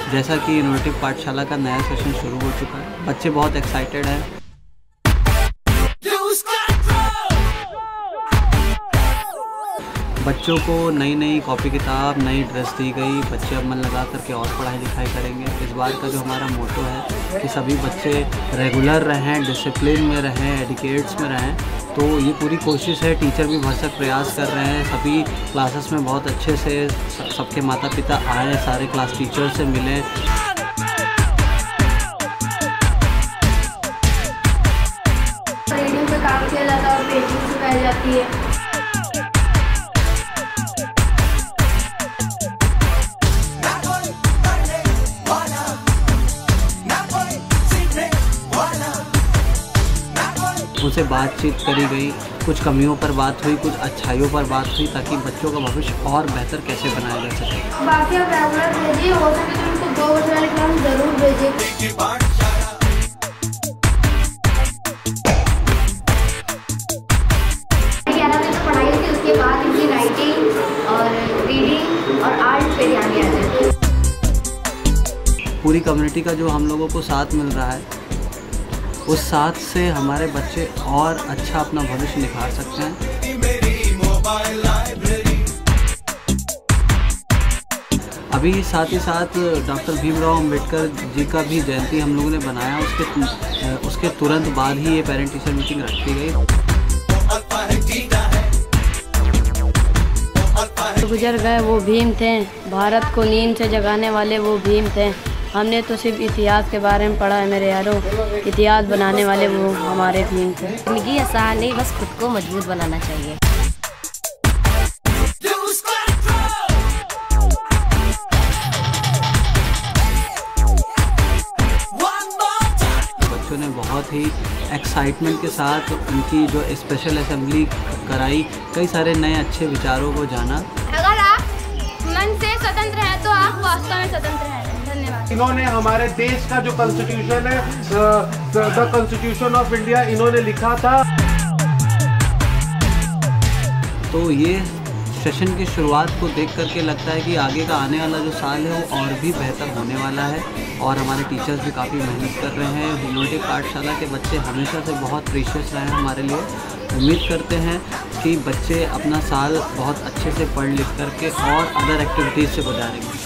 जैसा कि इनोवेटिव पाठशाला का नया सेशन शुरू हो चुका है, बच्चे बहुत एक्साइटेड हैं। बच्चों को नई नई कॉपी किताब, नई ड्रेस दी गई। बच्चे अब मन लगा करके और पढ़ाई लिखाई करेंगे। इस बार का जो हमारा मोटो है कि सभी बच्चे रेगुलर रहें, डिसिप्लिन में रहें, एडिकेट्स में रहें। तो ये पूरी कोशिश है। टीचर भी भरसक प्रयास कर रहे हैं। सभी क्लासेस में बहुत अच्छे से सबके माता पिता आए, सारे क्लास टीचर से मिलें। रीडिंग पे काम किया जाता है और पेंटिंग सिखाई जाती है। उनसे बातचीत करी गई, कुछ कमियों पर बात हुई, कुछ अच्छाइयों पर बात हुई, ताकि बच्चों का भविष्य और बेहतर कैसे बनाया जा सके। बाकी आप रेगुलर भेजिए, हो सके तो उनको 2 बजे वाले क्लास जरूर भेजिए। 11 बजे तो पढ़ाई होती है, उसके बाद इनकी राइटिंग और रीडिंग और आर्ट पे ध्यान दिया जाए। पूरी कम्युनिटी का जो हम लोगों को साथ मिल रहा है, उस साथ से हमारे बच्चे और अच्छा अपना भविष्य निखार सकते हैं। अभी साथ ही साथ डॉक्टर भीमराव अंबेडकर जी का भी जयंती हम लोगों ने बनाया। उसके तुरंत बाद ही ये पेरेंट टीचर मीटिंग रखी गई। गुजर गए वो भीम थे, भारत को नींद से जगाने वाले वो भीम थे। हमने तो सिर्फ इतिहास के बारे में पढ़ा है मेरे यारों, इतिहास बनाने वाले वो हमारे भीम थे। जिंदगी आसान नहीं, बस खुद को मजबूत बनाना चाहिए। बच्चों ने बहुत ही एक्साइटमेंट के साथ उनकी जो स्पेशल असेंबली कराई, कई सारे नए अच्छे विचारों को जाना। अगर आप मन से स्वतंत्र हैं तो आप वास्तव में स्वतंत्र हैं। इन्होंने हमारे देश का जो कॉन्स्टिट्यूशन है, द कॉन्स्टिट्यूशन ऑफ इंडिया, इन्होंने लिखा था। तो ये सेशन की शुरुआत को देख करके लगता है कि आगे का आने वाला जो साल है वो और भी बेहतर होने वाला है। और हमारे टीचर्स भी काफ़ी मेहनत कर रहे हैं। इनोवेटिव पाठशाला के बच्चे हमेशा से बहुत प्रीशियस रहे हैं हमारे लिए। उम्मीद करते हैं कि बच्चे अपना साल बहुत अच्छे से पढ़ लिख करके और अदर एक्टिविटीज़ से गुजारेंगे।